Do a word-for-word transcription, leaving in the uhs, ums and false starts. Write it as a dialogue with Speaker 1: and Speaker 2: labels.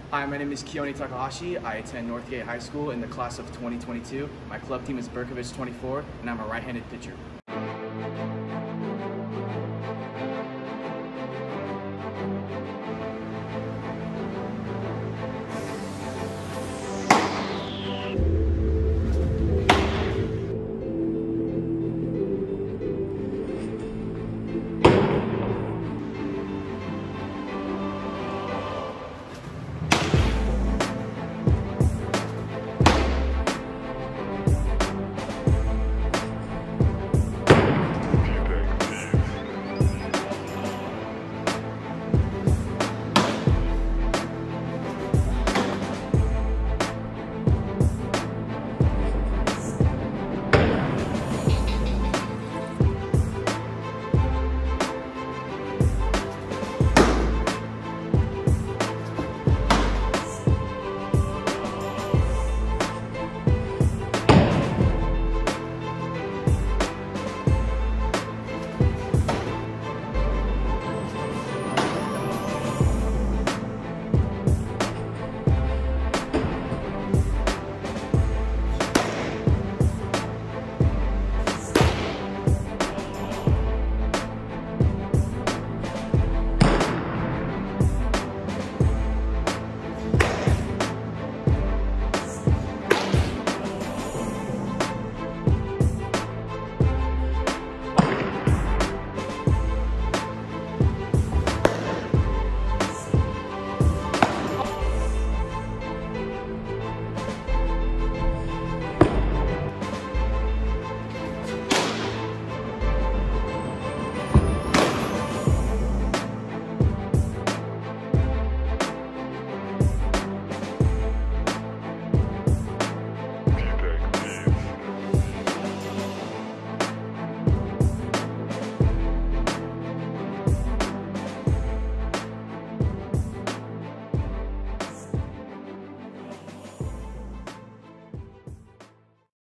Speaker 1: Hi, my name is Keone Takahashi. I attend Northgate High School in the class of twenty twenty-two. My club team is Berkovich twenty-four, and I'm a right-handed pitcher.